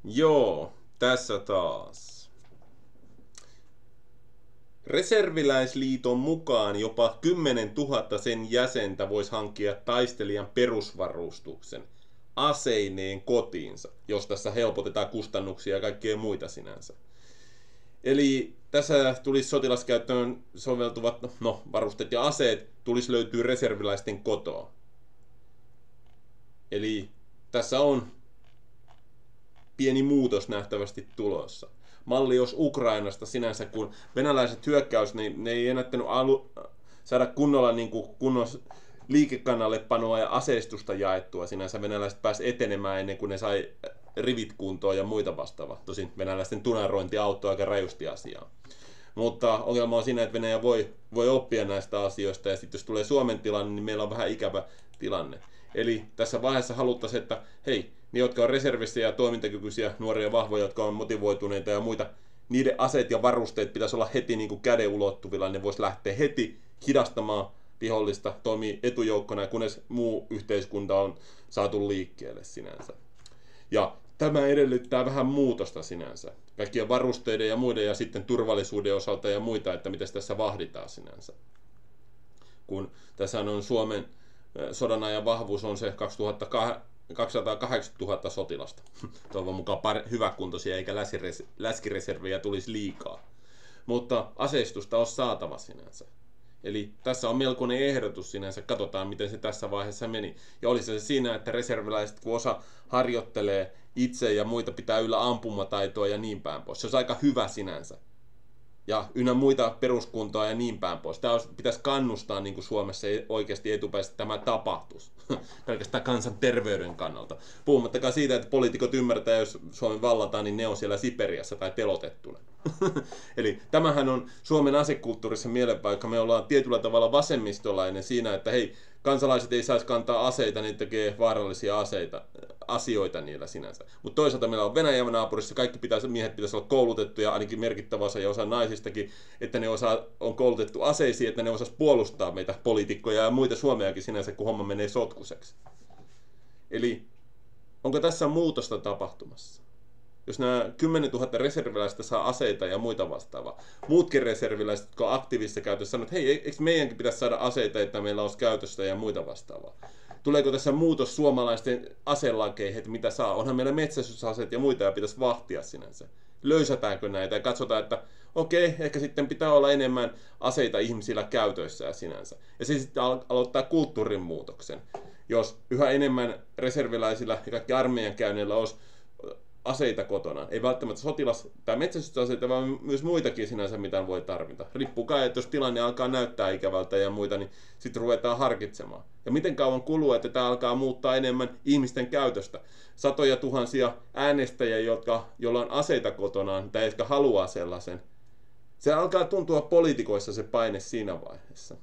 Joo, tässä taas. Reserviläisliiton mukaan jopa 10 000 sen jäsentä voisi hankkia taistelijan perusvarustuksen aseineen kotiinsa, jos tässä helpotetaan kustannuksia ja kaikkea muita sinänsä. Eli tässä tulisi sotilaskäyttöön soveltuvat varusteet ja aseet tulisi löytyä reserviläisten kotoa. Eli tässä on pieni muutos nähtävästi tulossa. Malli jos Ukrainasta sinänsä, kun venäläiset hyökkäys, niin ne ei ennättänyt saada kunnolla kunnon liikekannallepanoa ja aseistusta jaettua sinänsä. Venäläiset pääsi etenemään ennen kuin ne sai rivit kuntoon ja muita vastaavaa. Tosin venäläisten tunarointi auttoi aika rajusti asiaa. Mutta ongelma on siinä, että Venäjä voi oppia näistä asioista, ja sitten jos tulee Suomen tilanne, niin meillä on vähän ikävä tilanne. Eli tässä vaiheessa haluttaisiin, että hei, ne jotka on reservissä ja toimintakykyisiä, nuoria vahvoja, jotka on motivoituneita ja muita, niiden aseet ja varusteet pitäisi olla heti niin kuin käden ulottuvilla, ne voisi lähteä heti hidastamaan vihollista, toimii etujoukkona, kunnes muu yhteiskunta on saatu liikkeelle sinänsä. Ja tämä edellyttää vähän muutosta sinänsä. Kaikkien varusteiden ja muiden ja sitten turvallisuuden osalta ja muita, että miten tässä vahditaan sinänsä. Kun tässä on Suomen sodan ajan vahvuus on se 280 000 sotilasta. Toivon mukaan hyväkuntoisia eikä läskireservejä tulisi liikaa. Mutta aseistusta on saatava sinänsä. Eli tässä on melkoinen ehdotus sinänsä, katsotaan miten se tässä vaiheessa meni. Ja olisi se siinä, että reserviläiset, kun osa harjoittelee itse ja muita pitää yllä ampumataitoa ja niin päin pois. Se olisi aika hyvä sinänsä. Ja ynnä muita peruskuntoa ja niin päin pois. Tämä pitäisi kannustaa niin kuin Suomessa oikeasti etupäin, tämä tapahtuisi. Pelkästään kansan terveyden kannalta. Puhumattakaan siitä, että poliitikot ymmärtää, jos Suomen vallataan, niin ne on siellä Siperiassa tai telotettuna. Eli tämähän on Suomen asekulttuurissa mielenpaikka. Me ollaan tietyllä tavalla vasemmistolainen siinä, että hei, kansalaiset ei saisi kantaa aseita, niin tekee vaarallisia asioita niillä sinänsä. Mutta toisaalta meillä on Venäjän naapurissa, kaikki miehet pitäisi olla koulutettuja, ainakin merkittävä osa ja osa naisistakin, että ne on koulutettu aseisiin, että ne osaisi puolustaa meitä poliitikkoja ja muita Suomeakin sinänsä, kun homma menee sotkuseksi. Eli onko tässä muutosta tapahtumassa? Jos nämä 10 000 reserviläistä saa aseita ja muita vastaavaa, muutkin reserviläiset, jotka on aktiivisessa käytössä, sanoo, että hei, eikö meidänkin pitäisi saada aseita, että meillä olisi käytössä ja muita vastaavaa? Tuleeko tässä muutos suomalaisten aselakeihin, että mitä saa? Onhan meillä metsästysaseet ja muita ja pitäisi vahtia sinänsä. Löysätäänkö näitä ja katsotaan, että okei, ehkä sitten pitää olla enemmän aseita ihmisillä käytössä ja sinänsä. Ja se sitten aloittaa kulttuurin muutoksen. Jos yhä enemmän reserviläisillä ja kaikki armeijan käynneillä olisi aseita kotona. Ei välttämättä tai metsästysaseita, vaan myös muitakin sinänsä, mitä voi tarvita. Riippuu kai, että jos tilanne alkaa näyttää ikävältä ja muita, niin sitten ruvetaan harkitsemaan. Ja miten kauan kuluu, että tämä alkaa muuttaa enemmän ihmisten käytöstä. Satoja tuhansia äänestäjiä, joilla on aseita kotonaan, tai jotka haluaa sellaisen. Se alkaa tuntua poliitikoissa se paine siinä vaiheessa.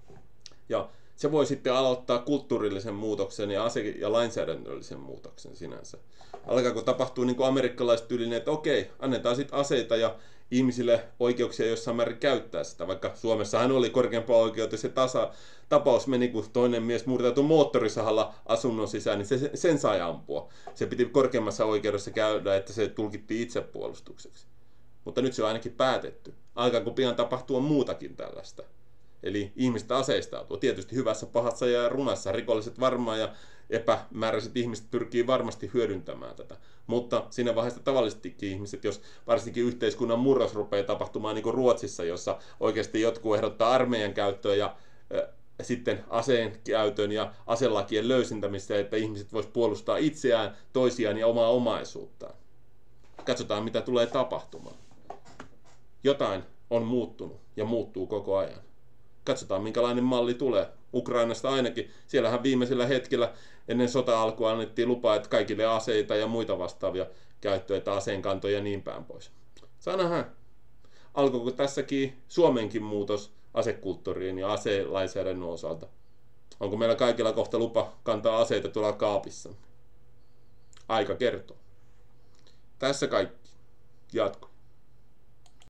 Ja se voi sitten aloittaa kulttuurillisen muutoksen ja ja lainsäädännöllisen muutoksen sinänsä. Alkaako tapahtua niin kuin amerikkalaiset tyylinen, että okei, annetaan sitten aseita ja ihmisille oikeuksia jossain määrin käyttää sitä. Vaikka Suomessahan oli korkeampaa oikeutta, se tapaus meni, kun toinen mies murtautui moottorisahalla asunnon sisään, niin sen sai ampua. Se piti korkeammassa oikeudessa käydä, että se tulkittiin itsepuolustukseksi. Mutta nyt se on ainakin päätetty. Alkaako pian tapahtua muutakin tällaista? Eli ihmiset aseistautuu. Tietysti hyvässä, pahassa ja runassa. Rikolliset varmaan ja epämääräiset ihmiset pyrkii varmasti hyödyntämään tätä. Mutta siinä vaiheessa tavallisestikin ihmiset, jos varsinkin yhteiskunnan murros rupeaa tapahtumaan niin kuin Ruotsissa, jossa oikeasti jotkut ehdottaa armeijan käyttöön ja sitten aseen käytön ja aselakien löysentämistä, että ihmiset vois puolustaa itseään, toisiaan ja omaa omaisuuttaan. Katsotaan, mitä tulee tapahtumaan. Jotain on muuttunut ja muuttuu koko ajan. Katsotaan, minkälainen malli tulee. Ukrainasta ainakin. Siellähän viimeisellä hetkellä ennen sota-alkua annettiin lupaa, että kaikille aseita ja muita vastaavia käyttöä, että aseenkantoja ja niin päin pois. Saa nähdä. Alkoiko tässäkin Suomenkin muutos asekulttuuriin ja aselainsäädännön osalta? Onko meillä kaikilla kohta lupa kantaa aseita tuolla kaapissa? Aika kertoo. Tässä kaikki. Jatko.